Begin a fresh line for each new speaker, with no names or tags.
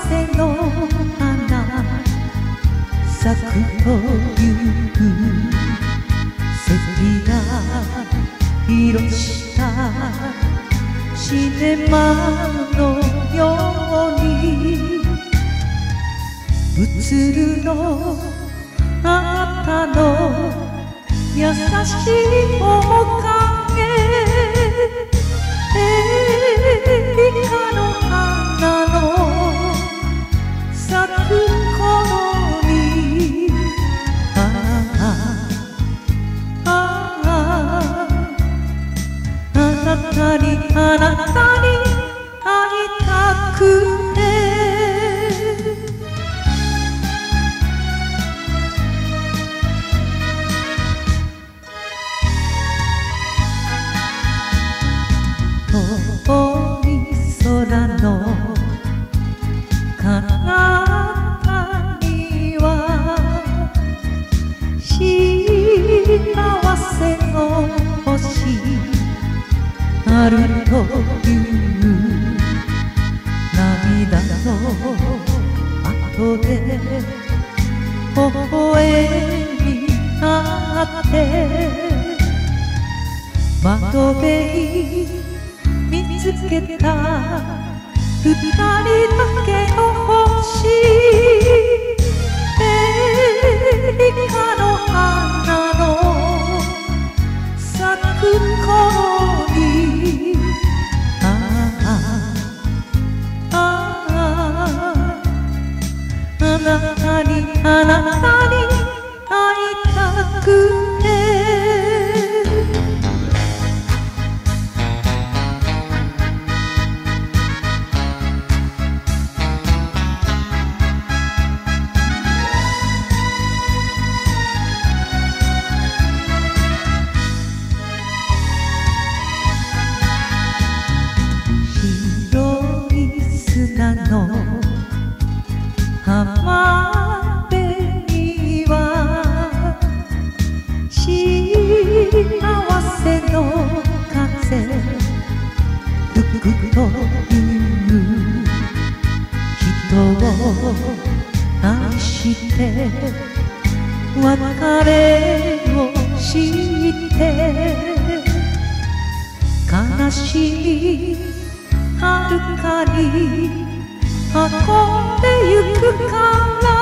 せの花咲くというセピア色したシネマのように映るのあなたの優しい面影理科の花の咲く頃にあなたに会いたくて遠い空の彼方には幸せの星あるという涙の後で微笑み合って窓辺見つけた二人だけの星理科の花の咲く頃にあなたに会いたくて白い砂の浜辺には幸せの風吹くという人を愛して別れを知って悲しい遥かに運んでゆくから